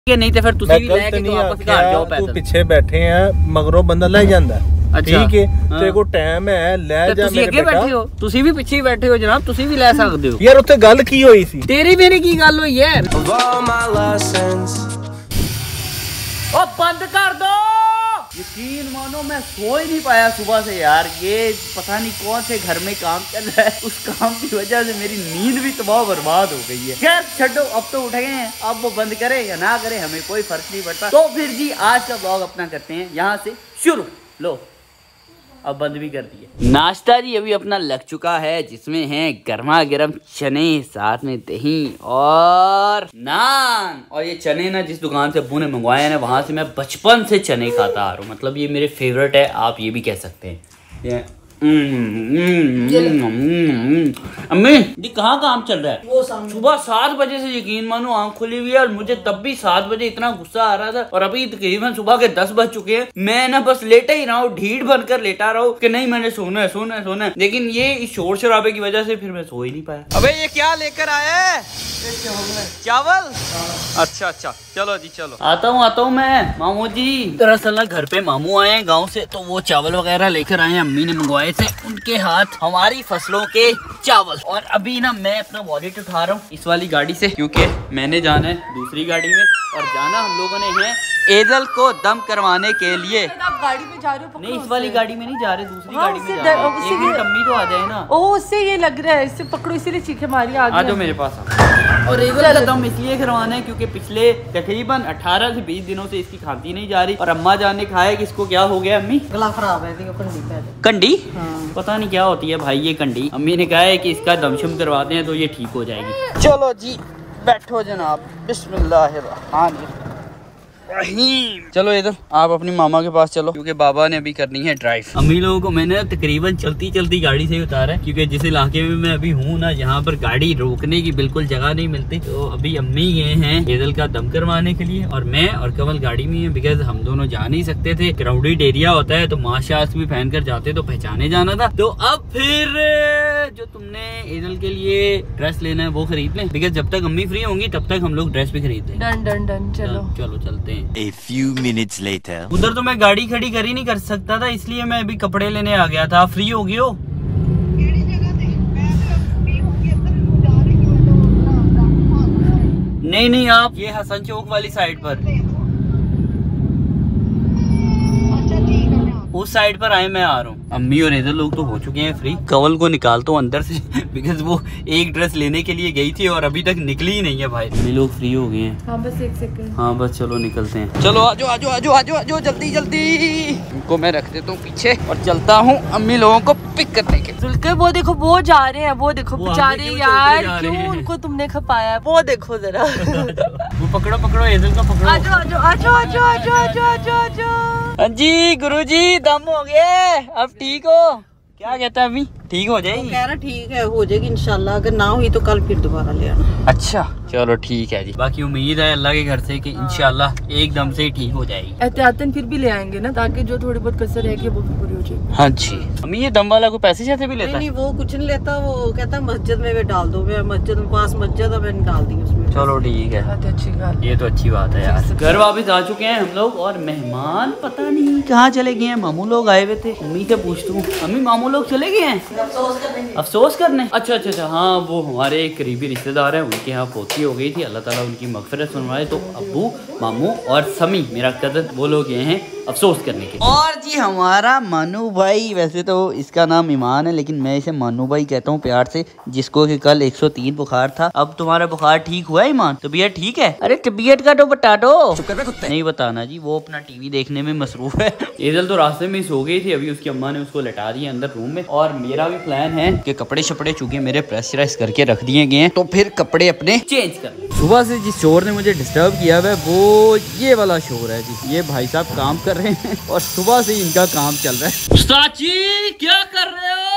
नहीं तो फिर तुसी भी लेके तो वापस घर जाओ पैदल। तू पीछे बैठे हैं मगरों बंदा ले जांदा। अच्छा ठीक है तेरे को टाइम है ले जा मेरे बेटा। बैठे हो तुसी भी पीछे बैठे हो जनाब, तुसी भी ले सकते हो यार उत्ते गल की होई सी? तेरी मेरी की गल हुई है? ओ बंद कर दो। यकीन मानो मैं सो ही नहीं पाया सुबह से यार। ये पता नहीं कौन से घर में काम चल रहा है, उस काम की वजह से मेरी नींद भी तबाह बर्बाद हो गई है। खैर छोड़ो, अब तो उठ गए हैं, अब वो बंद करे या ना करे हमें कोई फर्क नहीं पड़ता। तो फिर जी आज का ब्लॉग अपना करते हैं यहाँ से शुरू। लो अब बंद भी कर दिए। नाश्ता जी अभी अपना लग चुका है, जिसमें है गर्मा गर्म चने, साथ में दही और नान। और ये चने ना जिस दुकान से अब्बू ने मंगवाए हैं ना, वहां से मैं बचपन से चने खाता आ रहा हूँ। मतलब ये मेरे फेवरेट है, आप ये भी कह सकते हैं। ये अम्मी ये कहाँ काम चल रहा है? वो सुबह 7 बजे से यकीन मानो आंख खुली हुई है, और मुझे तब भी 7 बजे इतना गुस्सा आ रहा था, और अभी तकरीबन सुबह के 10 बज चुके हैं। मैं ना बस लेटा ही रहा हूँ, ढीठ बनकर लेटा रहा हूँ कि नहीं मैंने सोना है सोना है सोना है। लेकिन ये इस शोर शराबे की वजह से फिर मैं सो ही नहीं पाया। अबे ये क्या लेकर आया है? चावल? अच्छा अच्छा चलो जी चलो। आता हूँ मैं मामू जी। दरअसल ना घर पे मामू आए हैं गांव से, तो वो चावल वगैरह लेकर आए हैं, अम्मी ने मंगवाए थे उनके हाथ हमारी फसलों के चावल। और अभी ना मैं अपना वॉलेट उठा रहा हूँ इस वाली गाड़ी से, क्योंकि मैंने जाना है दूसरी गाड़ी में, और जाना हम लोगों ने है एजल को दम करवाने के लिए। आप गाड़ी में जा रहे हो? नहीं इस वाली गाड़ी में नहीं जा रहे, दूसरी गाड़ी में जा रहे हैं। एक मिनट अम्मी तो आ जाए ना। ओह उससे ये लग रहा है, इससे पकड़ो, इसीलिए चीखे मारी। आ जाओ मेरे पास। और एजल का दम इसलिए करवाना है क्योंकि पिछले तकरीबन 18 से 20 दिनों से इसकी खाती नहीं जा रही, और अम्मा जान ने खाया कि इसको क्या हो गया अम्मी? गला खराब है। कंडी? पता नहीं क्या होती है भाई ये कंडी। अम्मी ने कहा है कि इसका दमशम करवाते हैं तो ये ठीक हो जाएगी। चलो जी बैठो जनाब, बिस्मिल्लाहिर्रहमानिर्रहीम। चलो इधर आप अपनी मामा के पास चलो, क्योंकि बाबा ने अभी करनी है ड्राइव। अम्मी लोगों को मैंने तकरीबन चलती चलती गाड़ी से उतारा है, क्योंकि जिस इलाके में मैं अभी हूँ ना, यहाँ पर गाड़ी रोकने की बिल्कुल जगह नहीं मिलती। तो अभी अम्मी गए हैं एजल का दम करवाने के लिए, और मैं और कमल गाड़ी में है, बिकॉज हम दोनों जा नहीं सकते थे। क्राउडेड एरिया होता है तो मास्क भी पहन कर जाते तो पहचाने जाना था। तो अब फिर जो तुमने एजल के लिए ड्रेस लेना है वो खरीद लें, बिकॉज जब तक अम्मी फ्री होंगी तब तक हम लोग ड्रेस भी खरीद लें। डन डन डन चलो चलो चलते हैं। A few minutes later. उधर तो मैं गाड़ी खड़ी कर ही नहीं कर सकता था, इसलिए मैं अभी कपड़े लेने आ गया था। फ्री हो गए हो? नहीं आप ये हसन चौक वाली साइड पर, उस साइड पर आए, मैं आ रहा हूँ। अम्मी और इधर लोग तो हो चुके हैं फ्री। कवल को निकालता हूँ अंदर से बिकॉज वो एक ड्रेस लेने के लिए गई थी और अभी तक निकली ही नहीं है भाई। अम्मी लोग फ्री हो गए हैं। हाँ बस एक सेकंड। हाँ बस चलो निकलते हैं। चलो आजो आजो आजो आजो आजो जल्दी जल्दी। इनको मैं रख देता हूँ पीछे और चलता हूँ अम्मी लोगों को पिक करने के। जुल्के वो देखो वो जा रहे हैं, वो देखो बेचारे यार, क्यों उनको तुमने खपाया? वो देखो जरा वो पकड़ो पकड़ो एजल का पकड़ो। आजो आजो आजो आजो आजो आजो आजो आजो। हाँ जी गुरुजी दम हो गया, अब ठीक हो? क्या कहता है अभी? ठीक हो जाएगी? कह रहा ठीक है, हो जाएगी इंशाल्लाह। अगर ना हुई तो कल फिर दोबारा ले आना। अच्छा चलो ठीक है जी। बाकी उम्मीद है अल्लाह के घर से कि इंशाल्लाह एकदम से ठीक हो जाएगी। एहतियातन फिर भी ले आएंगे ना, ताकि जो थोड़ी बहुत कसर है कि वो भी पूरी हो जाएगी। हाँ जी। अम्मी ये दम वाला को पैसे शैसे भी लेता है? नहीं वो कुछ नहीं लेता, वो कहता मस्जिद में वे डाल दो। मैं मस्जिद में पास मस्जिद है, मैंने डाल दी उसमें। चलो ठीक है, अच्छी बात। ये तो अच्छी बात है यार। घर वापस आ चुके हैं हम लोग, और मेहमान पता नहीं कहाँ चले गए हैं। मामू लोग आए हुए थे, अम्मी से पूछता हूँ। अम्मी मामू लोग चले गए हैं अफसोस करने? अच्छा अच्छा अच्छा हाँ, वो हमारे करीबी रिश्तेदार हैं, उनके यहाँ पोती हो गई थी, अल्लाह ताला उनकी मगफिरत सुनवाए। तो अब्बू मामू और समी मेरा कज़न, वो लोग गए हैं अफसोस करने के। और जी हमारा मानू भाई, वैसे तो इसका नाम ईमान है लेकिन मैं इसे मानू भाई कहता हूँ प्यार से, जिसको कि कल 103 बुखार था। अब तुम्हारा बुखार ठीक हुआ ईमान? तबीयत ठीक है? अरे तबीयत का तो बता दो। नहीं बताना जी, वो अपना टीवी देखने में मसरूफ है। एजल तो रास्ते में सो गई थी, अभी उसकी अम्मा ने उसको लटा दिया अंदर रूम में। और मेरा भी प्लान है कि कपड़े शपड़े चूंकि मेरे प्रेशराइज करके रख दिए गए हैं, तो फिर कपड़े अपने चेंज कर। सुबह से जिस शोर ने मुझे डिस्टर्ब किया है वो ये वाला शोर है जी। ये भाई साहब काम कर रहे हैं और सुबह से इनका काम चल रहा है। उस्ताद जी क्या कर रहे हो?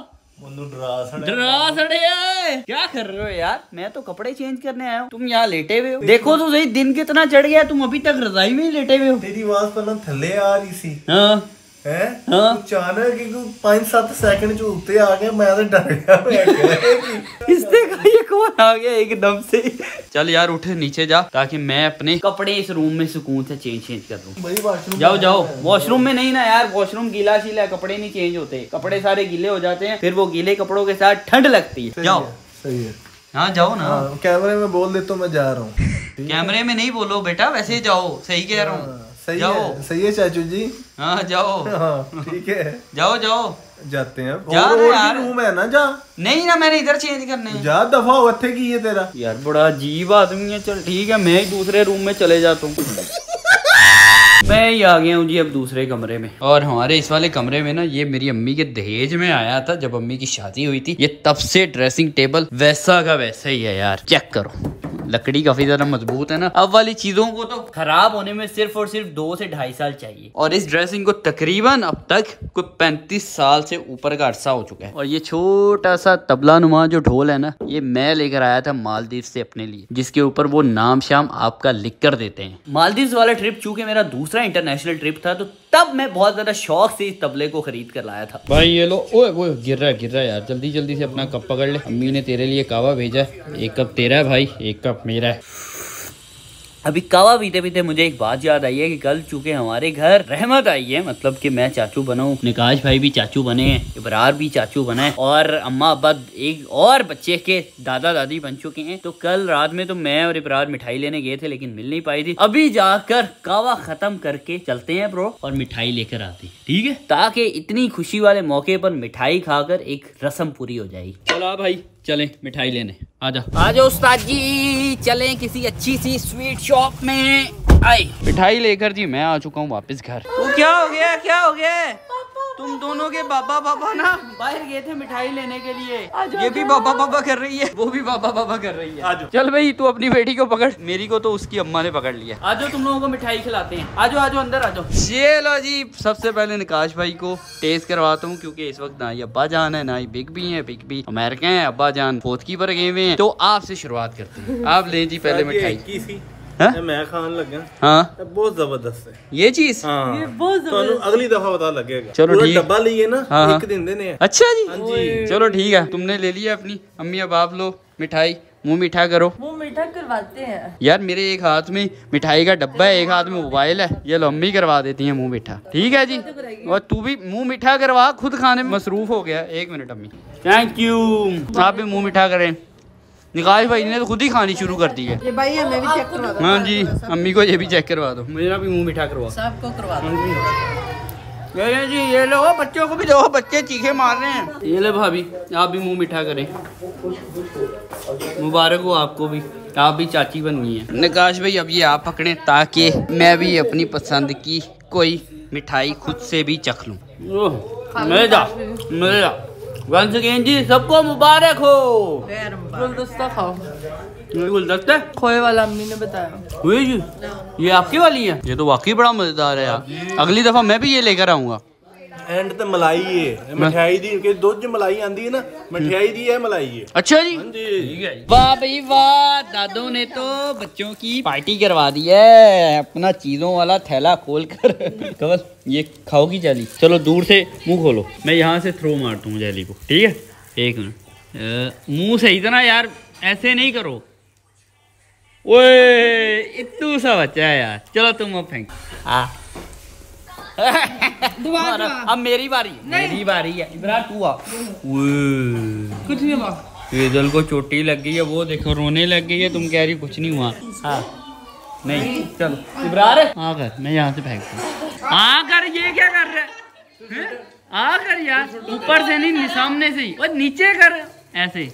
डरा सड़े क्या कर रहे हो यार? मैं तो कपड़े चेंज करने आया हूँ, तुम यहाँ लेटे हुए हो। देखो तो सही दिन कितना चढ़ गया, तुम अभी तक रजाई में ही लेटे हुए हो। तेरी आवाज पहले थल्ले आ रही सी। हाँ है हाँ। अचानक 5-7 सेकंड जो उत्ते आ गया मैं तो डर गया। मैं क्या इसने कहा ये कौन आ गया एकदम से। चल यार उठ नीचे जा ताकि मैं अपने कपड़े इस रूम में सुकून से चेंज कर लूं। भाई वॉशरूम जाओ जाओ, वॉशरूम में नहीं ना यार, वॉशरूम गीला शीला, कपड़े नहीं चेंज होते, कपड़े सारे गीले हो जाते हैं, फिर वो गीले कपड़ों के साथ ठंड लगती है। जाओ। सही है। हाँ जाओ ना। हाँ, कैमरे में बोल देता हूँ मैं जा रहा हूँ। कैमरे में नहीं बोलो बेटा, वैसे ही जाओ, सही कह रहा हूँ। सही जाओ। है, सही है चाचू जी। हाँ जाओ। हाँ ठीक है, जाओ जाओ। जाते हैं। जा और रहे भी यार। रूम है ना, जा। नहीं ना, मैंने इधर चेंज करने हैं। जा दफा हो, इत्थे की है तेरा। यार बड़ा अजीब आदमी है। चल ठीक है, मैं ही दूसरे रूम में चले जाता हूँ। मैं ही आ गया हूँ जी अब दूसरे कमरे में। और हमारे इस वाले कमरे में ना, ये मेरी अम्मी के दहेज में आया था जब अम्मी की शादी हुई थी। ये तब से ड्रेसिंग टेबल वैसा का वैसा ही है यार, चेक करो, लकड़ी काफी ज्यादा मजबूत है ना। अब वाली चीजों को तो खराब होने में सिर्फ और सिर्फ 2 से 2.5 साल चाहिए, और इस ड्रेसिंग को तकरीबन अब तक कोई 35 साल से ऊपर का अरसा हो चुका है। और ये छोटा सा तबला नुमा जो ढोल है ना, ये मैं लेकर आया था मालदीव से अपने लिए, जिसके ऊपर वो नाम शाम आपका लिख कर देते हैं। मालदीव वाला ट्रिप चूंकि मेरा दूसरा इंटरनेशनल ट्रिप था, तो तब मैं बहुत ज्यादा शौक से इस तबले को खरीद कर लाया था। भाई ये लो, ओए वो गिर रहा है यार, जल्दी जल्दी से अपना कप पकड़ ले। अम्मी ने तेरे लिए कावा भेजा है, 1 कप तेरा है भाई, 1 कप मेरा है। अभी कावा पीते पीते मुझे एक बात याद आई है कि कल चूंकि हमारे घर रहमत आई है, मतलब कि मैं चाचू बना हूँ, निकाश भाई भी चाचू बने हैं, इब्रार भी चाचू बना है, और अम्मा अब्बा एक और बच्चे के दादा दादी बन चुके हैं। तो कल रात में तो मैं और इब्रार मिठाई लेने गए थे, लेकिन मिल नहीं पाई थी। अभी जाकर कावा खत्म करके चलते हैं ब्रो, और मिठाई लेकर आते हैं, ठीक है, ताकि इतनी खुशी वाले मौके पर मिठाई खाकर एक रस्म पूरी हो जाएगी। चलो भाई चलें मिठाई लेने, आ जाओ उस्ताद जी, चलें किसी अच्छी सी स्वीट शॉप में। आई मिठाई लेकर जी मैं आ चुका हूँ वापस घर। तो क्या हो गया तुम दोनों के बाबा बाबा ना बाहर गए थे मिठाई लेने के लिए। ये भी बाबा बाबा कर रही है, वो भी बाबा बाबा कर रही है। चल भाई तू अपनी बेटी को पकड़, मेरी को तो उसकी अम्मा ने पकड़ लिया। आ जाओ तुम लोगों को मिठाई खिलाते हैं, आ जाओ अंदर आ जाओ। चलो जी, सबसे पहले निकाश भाई को टेस्ट करवाता हूँ, क्योंकि इस वक्त ना ही अब्बा जान है ना ही बिग बी है, बिग बी अमेरिका है, अब्बा जान फोतकी पर गए हुए हैं। तो आपसे शुरुआत करते हैं, आप लें जी पहले मिठाई। मैं खान लगा। हाँ बहुत जबरदस्त है ये चीज। हाँ ये बहुत तो अगली दफा पता लगेगा। चलो ठीक, डब्बा लिए ना, हाँ, 1 दिन देने हैं। अच्छा जी, हाँ जी। चलो ठीक है, तुमने ले लिया अपनी अम्मी, अब आप लो मिठाई, मुंह मीठा करो। मुंह मीठा करवाते हैं यार मेरे एक हाथ में मिठाई का डब्बा है, एक हाथ में मोबाइल है, ये लो अम्मी करवा देती है मुंह मीठा, ठीक है जी। और तू भी मुंह मीठा करवा, खुद खाने में मसरूफ हो गया। 1 मिनट अम्मी, थैंक यू। आप भी मुंह मीठा करें। निकाश भाई ने तो खुद ही खानी शुरू कर दी है। ये भाई हमें भी चेक करवा दो। हाँ जी, अम्मी को ये भी चेक करवा दो, मेरा भी मुंह मीठा करवा। सबको करवा दो। ये जी, ये लो, बच्चों को भी दो, बच्चे चीखे मार रहे हैं। ये ले भाभी, आप भी मुंह मीठा करें, मुबारक हो आपको भी, आप भी चाची बन गई हैं। निकाश भाई अब ये आप पकड़ें, ताकि मैं भी अपनी पसंद की कोई मिठाई खुद से भी चख लूँ। मेरा वंस अगेन जी, सबको मुबारक हो। गुलदस्ता खाओ, गुलदस्ता खोए वाला अम्मी ने बताया। हुई जी, ये आपकी वाली है, ये तो वाकई बड़ा मजेदार है यार। अगली दफा मैं भी ये लेकर आऊंगा। एंड ते मलाई है, मिठाई दी के दूध च मलाई आंदी है ना, मिठाई दी है मलाई है। अच्छा जी, ठीक है। वाह भाई वाह, दादों ने तो बच्चों की पार्टी करवा दी है, अपना चीजों वाला थैला खोल कर। कवल ये खाओगी जेली, चलो दूर से मुंह खोलो, मैं यहाँ से थ्रो मारता हूँ जेली को, ठीक है। 1 मिनट, मुंह सही तरह यार, ऐसे नहीं करो। ओए इतू सा बच्चा है यार, चलो तुम अब फेंक। अब मेरी बारी है, इब्रार तू आ। कुछ नहीं हुआ, फेजल को चोटी लग गई है, वो देखो रोने लग गई है, तुम कह रही कुछ नहीं हुआ। हाँ नहीं, चलो इब्रार आ कर, मैं यहाँ से फेंकता हूँ। आ कर, ये क्या कर रहा है? आ कर यार, ऊपर से नहीं, सामने से ही, और नीचे कर ऐसे।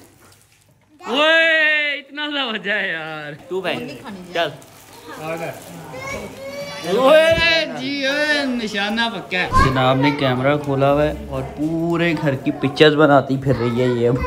ओए इतना सा बचा है यार, तू फेंक, चल आ कर। ओए जी, ओए निशाना पक्का है। जनाब ने कैमरा खोला हुआ है और पूरे घर की पिक्चर्स बनाती फिर रही है ये अब।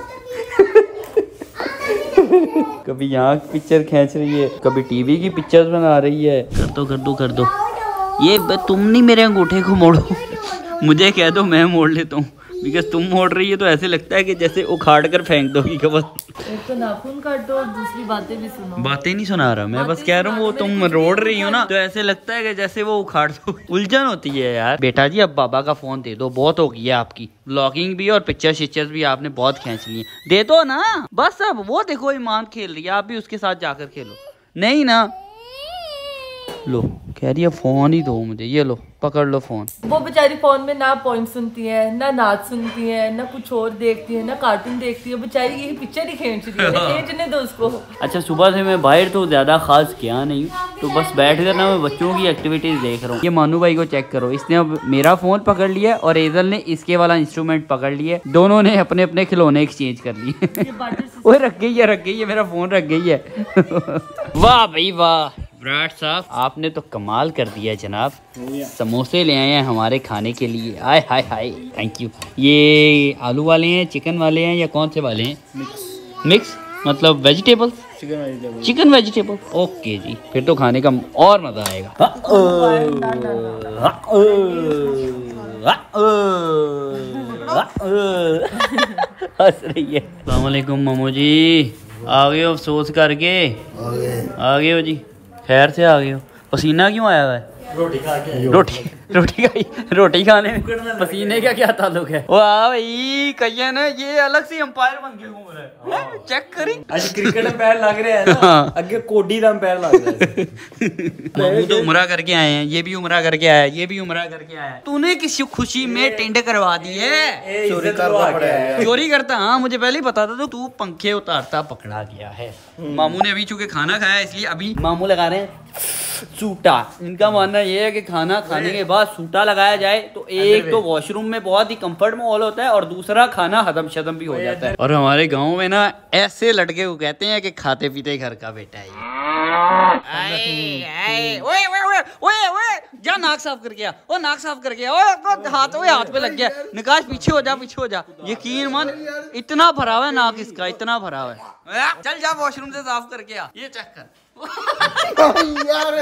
कभी यहाँ की पिक्चर खींच रही है, कभी टीवी की पिक्चर्स बना रही है। कर दो ये तुम नहीं मेरे अंगूठे को मोड़ो, मुझे कह दो मैं मोड़ लेता हूँ। बिकॉज तुम मोड़ रही है तो ऐसे लगता है कि जैसे उखाड़ कर फेंक दोगी कबल। एक तो नाखून काटो और दूसरी बातें भी सुनो। बातें नहीं सुना रहा मैं, बस कह रहा हूँ वो तुम रोड़ रही हो ना तो ऐसे लगता है कि जैसे वो उखाड़ दो। उलझन होती है यार। बेटा जी अब बाबा का फोन दे दो, बहुत हो गई है आपकी व्लॉगिंग भी और पिक्चर शिक्चर्स भी आपने बहुत खींच ली। दे दो ना बस। अब वो देखो ईमान खेल रही है, आप भी उसके साथ जाकर खेलो। नहीं ना, लो कह रही है फोन ही दो मुझे, ये लो पकड़ लो फोन। वो बेचारी फोन में ना पॉइंट सुनती है, ना नाच सुनती है, ना कुछ और देखती है, ना कार्टून देखती है। बेचारी यही पिक्चर ही खींच रही है, खींचने दो उसको। अच्छा सुबह से मैं बाहर तो ज्यादा खास किया नहीं, तो बस बैठ कर ना मैं बच्चों की एक्टिविटीज देख रहा हूँ। ये मानू भाई को चेक करो, इसने अब मेरा फोन पकड़ लिया और एजल ने इसके वाला इंस्ट्रूमेंट पकड़ लिया। दोनों ने अपने अपने खिलौने एक्सचेंज कर लिए। वो रख गई है मेरा फोन रख गई है। वाह भाई वाह विराट साहब, आपने तो कमाल कर दिया जनाब। समोसे ले आए हैं हमारे खाने के लिए। आय हाय हाय, थैंक यू। ये आलू वाले हैं, चिकन वाले हैं या कौन से वाले हैं? मिक्स मतलब वेजिटेबल, चिकन वेजिटेबल। ओके जी, फिर तो खाने का और मजा आएगा। हंस रही है। अस्सलाम वालेकुम मामू जी, आ गए हो अफसोस करके? आ गए हो जी, खैर से आ गए हो। पसीना क्यों आया हुआ है? रोटी खाने में पसीने का क्या ताल्लुक है? वाह भाई कहिए ना, ये अलग से अंपायर बन के घूम रहा है। चेक करी आज क्रिकेट अंपायर लग रहे हैं ना, आगे कोडी का अंपायर लग रहा है। मामू तो उमरा करके आए हैं, ये भी उमरा करके आया, ये भी उमरा करके आया। तूने किसी खुशी में टेंड करवा दी है? चोरी करना पड़ा है। चोरी करता? हाँ मुझे पहले ही पता था। तो तू पंखे उतारता पकड़ा गया है। मामू ने अभी चूंकि खाना खाया इसलिए अभी मामू लगा रहे हैं सूटा। इनका मानना ये है कि खाना खाने के बाद सूटा लगाया जाए तो एक तो वॉशरूम में बहुत ही कंफर्ट माहौल होता है और दूसरा खाना हदम शदम भी हो जाता है। और हमारे गांव में ना ऐसे लड़के को कहते हैं कि खाते पीते घर का बेटा है। ओए ओए ओए ओए ओए जा नाक साफ करके आ। ओ नाक साफ करके आ। ओ हाथ पे लग गया। निकाश पीछे हो जा। यकीन मान इतना भरा हुआ है नाक इसका, इतना भरा हुआ है। चल जा वॉशरूम से साफ करके आ। ये चेक कर यार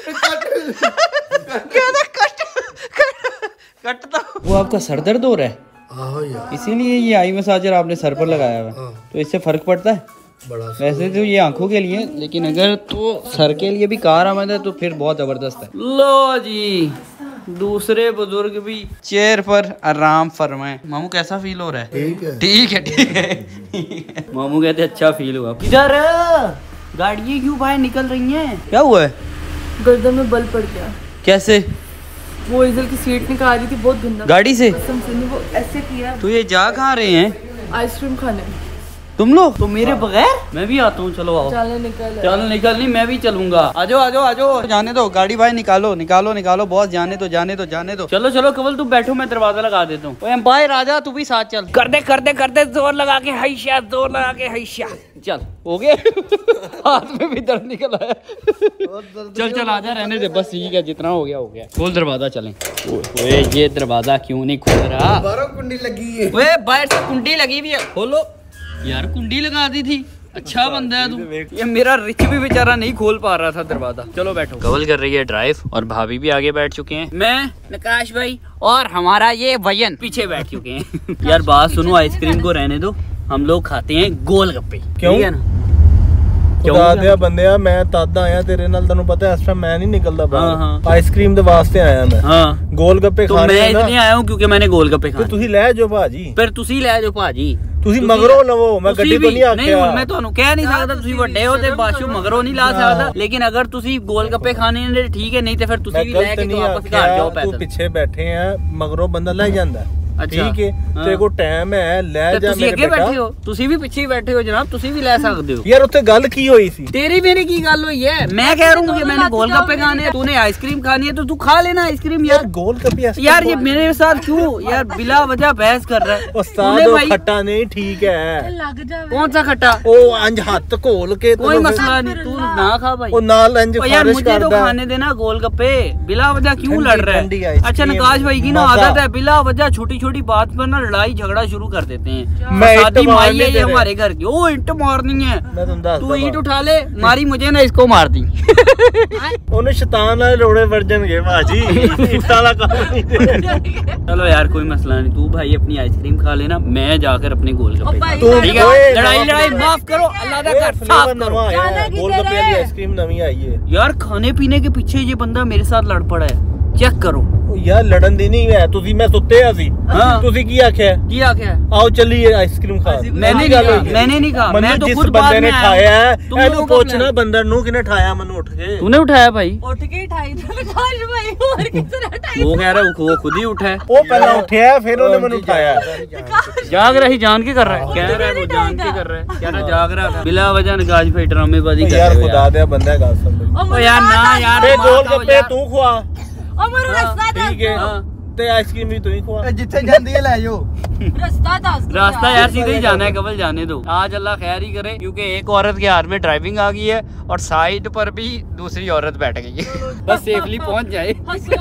कटता। वो आपका सर दर्द हो रहा है, इसीलिए ये आई मसाजर आपने सर पर लगाया हुआ है। तो इससे फर्क पड़ता है? वैसे तो ये आंखों के लिए, लेकिन अगर तो सर के लिए भी कारआमद है तो फिर बहुत जबरदस्त है। लो जी, दूसरे बुजुर्ग भी चेयर पर आराम फरमाए। मामू कैसा फील हो रहा है? ठीक है। मामू कहते अच्छा फील हुआ। किधर गाड़ियाँ क्यों बाहर निकल रही हैं? क्या हुआ है? गर्दन में बल पड़ गया। कैसे? वो इधर की सीट निकाल रही थी, बहुत गंदा गाड़ी से। कसम से नहीं, वो ऐसे किया। तो ये जा कहाँ रहे हैं? आइसक्रीम खाने। तुम लोग तो मेरे बगैर? मैं भी आता हूँ, चलो आओ। चलो निकल नहीं, मैं भी चलूंगा। आजो। जाने दो, गाड़ी भाई निकालो बॉस, जाने दो। चलो कवल तू बैठो, मैं दरवाजा लगा देता हूँ। एम्पायर राजा तू भी साथ चल। कर दे जोर लगा के हैशा। चल हो गया। हाथ में भी दर्द निकल आया। चल आजा, रहने दे बस, ठीक है जितना हो गया। खोल दरवाजा, चलें। ओए ये दरवाजा क्यों नहीं खुल रहा? कुंडी लगी है। ओए बाहर से कुंडी लगी हुई है, खोलो यार। कुंडी लगा दी थी। अच्छा बंदा है तू। ये मेरा रिच भी बेचारा नहीं खोल पा रहा था दरवाजा। चलो बैठो। कवल कर रही है ड्राइव और भाभी भी आगे बैठ चुके हैं। मैं, नकाश भाई और हमारा ये वजन पीछे बैठ चुके हैं। यार बात सुनो, आइसक्रीम को रहने दो, हम लोग खाते हैं गोलगप्पे। क्यों? ठीक है ना? खुदा बंदे मैं तद आया तेरे नाल, तेनू पता है इस टाइम मैं नहीं निकलदा बाहर। हाँ। आइसक्रीम दे वास्ते आया मैं। हाँ गोलगप्पे तो खाने मैं इसलिए आया हूँ क्योंकि मैंने गोलगप्पे खाने। ਤੁਸੀਂ ਲੈ ਜਾਓ ਭਾਜੀ। फिर तुसी ले जाओ भाजी। ਤੁਸੀਂ ਮਗਰੋਂ ਲਵੋ, ਮੈਂ ਗੱਡੀ ਤੋਂ ਨਹੀਂ नहीं ਆਖਿਆ। मैं ਤੁਹਾਨੂੰ ਕਹਿ ਨਹੀਂ ਸਕਦਾ, ਤੁਸੀਂ ਵੱਡੇ ਹੋ ਤੇ ਬਾਸ਼ੂ ਮਗਰੋਂ ਨਹੀਂ ਲਾ ਸਕਦਾ। ਲੇਕਿਨ ਅਗਰ ਤੁਸੀਂ ਗੋਲਗੱਪੇ ਖਾਣੇ ਨੇ ਠੀਕ ਹੈ, ਨਹੀਂ ਤੇ ਫਿਰ ਤੁਸੀਂ ਵੀ ਲੈ ਕੇ ਵਾਪਸ ਘਰ ਜਾਓ ਪੈਦਲ। ਤੂੰ ਪਿੱਛੇ ਬੈਠੇ ਆ, ਮਗਰੋਂ ਬੰਦਾ ਲੈ ਜਾਂਦਾ। अच्छा, ठीक है, तेरे को टाइम है, ले जा ਤੁਸੀਂ ਅੱਗੇ ਬੈਠੇ ਹੋ, ਤੁਸੀਂ ਵੀ ਪਿੱਛੇ ਹੀ ਬੈਠੇ ਹੋ ਜਨਾਬ, ਤੁਸੀਂ ਵੀ ਲੈ ਸਕਦੇ ਹੋ। यार ਉੱਥੇ ਗੱਲ ਕੀ ਹੋਈ ਸੀ? तेरी मेरी की गल हुई है? मैं कह रहा हूँ कि मैंने गोलगप्पे खाने हैं, तूने आइसक्रीम खानी है तो तू खा लेना आइसक्रीम। यार गोलगप्पे यार ये मेरे साथ क्यों यार बिला वजह बहस कर रहा है? उस्ताद वो खट्टा नहीं, ठीक है। लग जा। कौन सा खट्टा? ओ अंज हाथ घोल के कोई मसला नहीं, तू ना खा भाई। ओ नाल अंज यार मुझे तो खाने देना गोलगप्पे। बिला वजह क्यों लड़ रहा है? अच्छा नकाश भाई की ना आदत है बिला वजह छोटी छोटी बात पर ना लड़ाई झगड़ा शुरू कर देते हैं। शादी माई है ये हमारे घर की। ओ ईंट मारनी है, तू ईंट उठा ले, मारी मुझे ना इसको मार दी। ਉਹਨੇ ਸ਼ੈਤਾਨ ਨਾਲ ਰੋੜੇ ਵੜ ਜਾਣਗੇ ਭਾਜੀ ਇੱਟਾਂ ਦਾ ਕੰਮ ਨਹੀਂ ਦੇ। चलो यार कोई मसला नहीं, तू भाई अपनी आइसक्रीम खा लेना, मैं जाकर अपने गोलगप्पे खा तू ठीक है। लड़ाई माफ करो, अल्लाह का घर साफ करो। नवा आया है, गोलगप्पे वाली आइसक्रीम नवी आई है यार खाने पीने के पीछे ये बंदा मेरे साथ लड़ पड़ा है, चेक करो। यार लड़न दी नहीं है, ਤੁਸੀਂ ਮੈਂ ਸੁੱਤੇ ਆ ਸੀ ਤੁਸੀਂ ਕੀ ਆਖਿਆ क्या क्या आओ चलिए आइसक्रीम खा। मैंने नहीं कहा, मैं तो खुद बाद बंदे ने में खाया आया। है ਇਹਨੂੰ ਪੁੱਛਣਾ ਬੰਦਰ ਨੂੰ ਕਿਨੇ ਠਾਇਆ ਮੈਨੂੰ ਉੱਠ ਕੇ। तूने उठाया भाई? उठ के उठाई था काश भाई, और किसी ने उठाई। वो कह रहा है वो खुद ही उठा है। ਉਹ ਪਹਿਲਾਂ ਉੱਠਿਆ ਫਿਰ ਉਹਨੇ ਮੈਨੂੰ ਉਠਾਇਆ। जाग रहा ही जान के कर रहा है, कह रहा है वो जान के कर रहा है, कह रहा जाग रहा था बिला वजह गाज भाई ड्रामेबाजी कर। यार खुदा दे बंदा है ਗੱਲ सुन। ओ यार ना यार, गोलगप्पे तू खवा और मेरा रास्ता था, ठीक है ਤੇ आइसक्रीम भी तू ही खवा। जिथे जांदी है ले जाओ। रास्ता था रास्ता यार सीधे ही जाना है, कबल जाने दो। आज अल्लाह खैर ही करे, क्योंकि एक औरत के हाथ में ड्राइविंग आ गई है और साइड पर भी दूसरी औरत बैठ गई है। बस सेफली पहुंच जाए।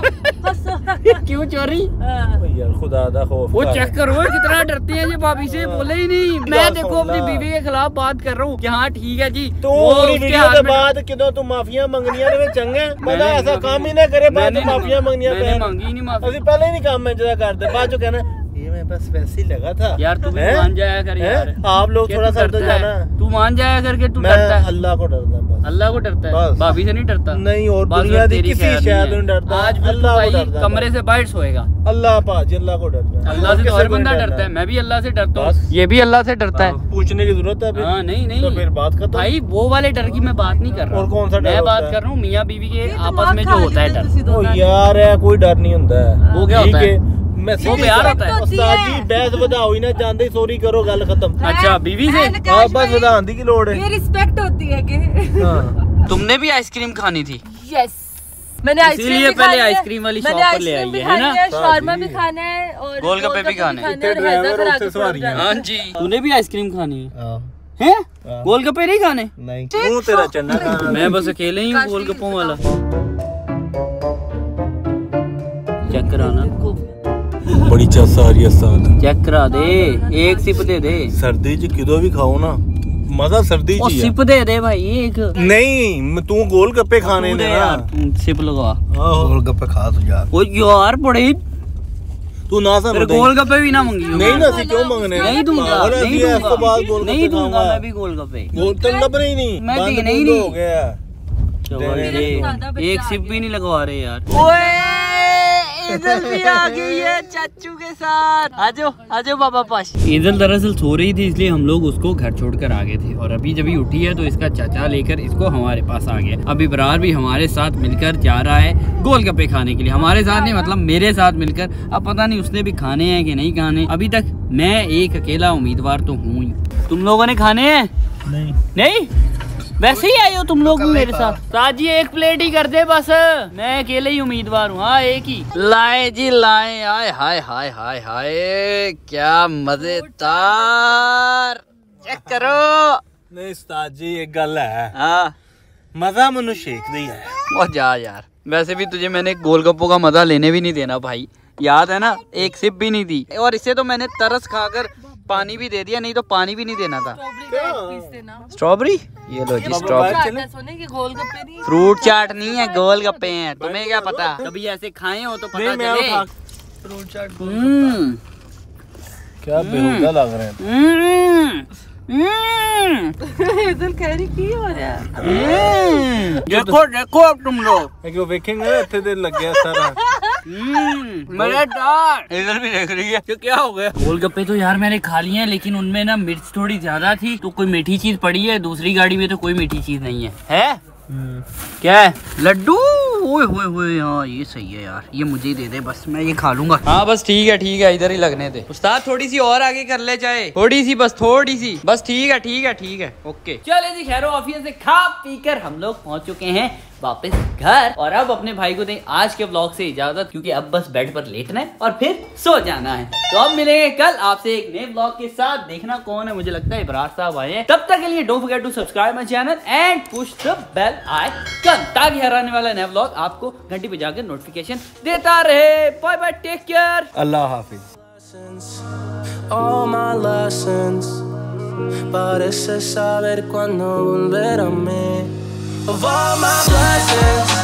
क्यों चोरी? यार खुदा दा खौफ वो चेक करो कितना डरते हैं ये, भाभी से बोले ही नहीं। मैं देखो अपनी बीवी के खिलाफ बात कर रहा हूँ कि हाँ ठीक है जी। तू पूरी वीडियो के बाद किदों तू माफिया मंगनियां ने चंगा बंदा ऐसा काम ही ना करे, बाद माफिया मंगनियां मैंने मांगी नहीं माफी। ਅਸੀਂ ਪਹਿਲੇ ਨਹੀਂ ਕੰਮ ਮੈਂ जरा करते, बाद जो कहना ये मैं बस वैसे ही लगा था। यार तू भी मान जाया कर यार, आप लोग थोड़ा सा डर जाना। तू मान जाया करके, तू मैं डरता है अल्लाह को डरता बस। अल्लाह को डरता है, बस। भाभी से नहीं डरता। नहीं और बस दुनिया दी तेरी किसी खैर शय नहीं नहीं है। डरता। आज भी अल्लाह को भाई डरता कमरे से बाहर सोएगा। अल्लाह पाजी अल्लाह को डरता है। अल्लाह से तो हर बंदा डरता है, मैं भी अल्लाह से डरता हूँ, ये भी अल्लाह से डरता है। पूछने की जरूरत है हाँ नहीं तो फिर बात खत्म। भाई वो वाले डर की मैं बात नहीं कर रहा। और कौन सा डर मैं होता बात है? कर रहा हूँ मियाँ बीवी के आपस में जो होता है डर। ओ यार है कोई डर नहीं होता है। वो क्या होता है? मैं वो प्यार होता है। उस्ताद जी बहस ਵਧਾਓ ਹੀ ਨਾ ਜਾਂਦੇ ਸੋਰੀ करो गल खत्म। अच्छा बीवी से? हाँ बस ਵਧਾਉਣ ਦੀ ਕੀ ਲੋੜ है। ये रिस्पेक्ट होती है कि हाँ तुमने भी आइसक्रीम खानी थी? यस, मैंने आइसक्रीम इसीलिए भी पहले खानी है, आइसक्रीम वाली मैंने शॉप पर ले आइसक्रीम आई भी है ना? खानी है, शावरमा भी खाना है और गोलगप्पे भी खाने हैं। और हैजा करा के सवारियां। खाना है। हाँ जी, तूने भी आइसक्रीम खानी है? हाँ हैं? गोलगप्पे नहीं खाने? नहीं तू तेरा चन्ना खाना। मैं बस अकेले ही हूँ गोलगप्पों वाला। चेक कराना, बड़ी चस आ रही है उस्ताद। चेक करा दे, एक सिप दे दे। सर्दी च किदो भी खाओ ना मजा सर्दी ओ च ही सिप दे दे भाई एक। है। नहीं तू गोलगप्पे खाने तू दे ने यार, ना। तू सिप लगा। गोलगप्पे खा तू यार। ओ यार बड़े, तू ना फिर गोलगप्पे भी ना मंगी। नहीं ना सी क्यों मंगने नहीं दूंगा, नहीं इस तो बाद दूंगा, गोलगप्पे नहीं दूंगा खाऊंगा। मैं भी गोलगप्पे। गोल तो लब रही नहीं मैं बंद देने ही बूंद नहीं। हो गया। एक सिप भी नहीं लगवा रहे यार। ओए ईदल भी आ गई है चाचू के साथ। आजो आजो बाबा पास। ईदल दरअसल सो रही थी इसलिए हम लोग उसको घर छोड़कर आ गए थे, और अभी जब उठी है तो इसका चाचा लेकर इसको हमारे पास आ गया। अब इब्रार भी हमारे साथ मिलकर जा रहा है गोलगप्पे खाने के लिए, हमारे साथ नहीं मतलब मेरे साथ मिलकर। अब पता नहीं उसने भी खाने हैं कि नहीं खाने, अभी तक मैं एक अकेला उम्मीदवार तो हूँ ही। तुम लोगों ने खाने हैं? नहीं वैसे ही आए हो तुम लोग भी मेरे साथ? साजी एक प्लेट ही कर दे बस, मैं अकेले ही उम्मीदवार हूँ। हाँ एक ही लाए जी लाए। आए हाय हाय हाय हाय क्या मजेदार, चेक करो। नहीं उस्ताद जी एक गल है, हाँ मजा मनु शेक दी है। वो जा यार, वैसे भी तुझे मैंने गोलगप्पों का मजा लेने भी नहीं देना भाई, याद है ना? एक सिप भी नहीं दी, और इसे तो मैंने तरस खाकर पानी भी दे दिया, नहीं तो पानी भी नहीं देना था। स्ट्रॉबेरी, ये लो जी स्ट्रॉबेरी। सोने के गोलगप्पे नहीं, फ्रूट चाट नहीं है, गोलगप्पे हैं। तुम्हें क्या पता, कभी ऐसे खाए हो तो पता चले। फ्रूट चाट क्या बेहुदा लग रहे हैं। इधर कह रही की हो रहा है। देखो देखो अब तुम लोग क्यों देखेंगे इतने देर लग गया सारा। मजेदार। इधर भी देख रही है कि क्या हो गया। गोलगप्पे तो यार मैंने खा लिए हैं, लेकिन उनमें ना मिर्च थोड़ी ज्यादा थी, तो कोई मीठी चीज पड़ी है। दूसरी गाड़ी में तो कोई मीठी चीज नहीं है? क्या है? लड्डू? ओए होए होए, हाँ ये सही है यार, ये मुझे ही दे दे बस, मैं ये खा लूंगा। हाँ बस ठीक है इधर ही लगने दे। उस्ताद थोड़ी सी और आगे कर ले, चाहे थोड़ी सी, बस थोड़ी सी, बस ठीक है ओके। चले जी खैरो ऑफिस से खा पी कर हम लोग पहुंच चुके हैं वापस घर, और अब अपने भाई को दें आज के व्लॉग से इजाजत, क्योंकि अब बस बेड पर लेटना है और फिर सो जाना है। तो अब मिलेंगे कल आपसे एक नए व्लॉग के साथ। देखना कौन है, मुझे लगता है इब्रार साहब आए हैं। तब तक के लिए don't forget to subscribe my channel and push the bell icon, ताकि हर आने वाला नया व्लॉग आपको घंटी पे जाकर नोटिफिकेशन देता रहे। बाय बाय, टेक केयर, अल्लाह हाफिज। All my lessons, parece saber cuándo volver a mí. Of all my blessings